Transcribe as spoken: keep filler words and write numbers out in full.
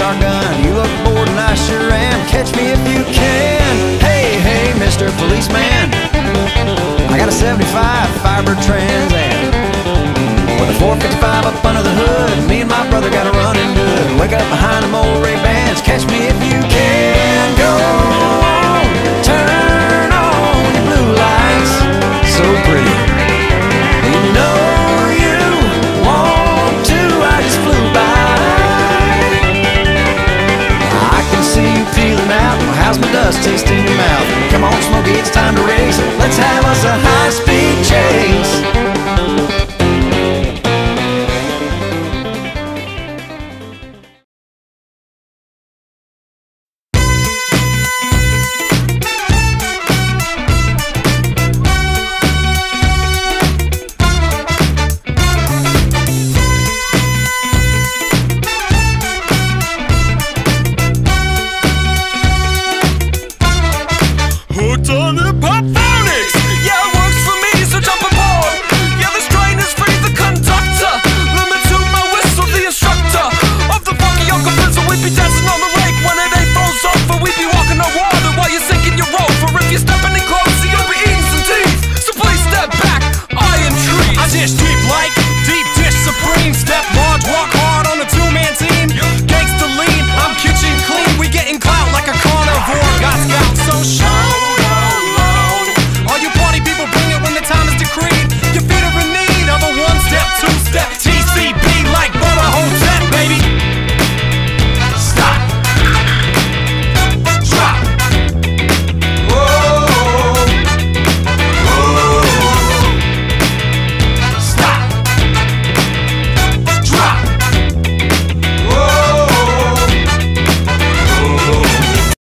car gun. You look bored and I sure am. Catch me if you can. Hey, hey, Mister Policeman, I got a seventy-five Firebird Trans Am with a four fifty-five up under the hood. Me and my brother got a running good. Wake up behind them old Ray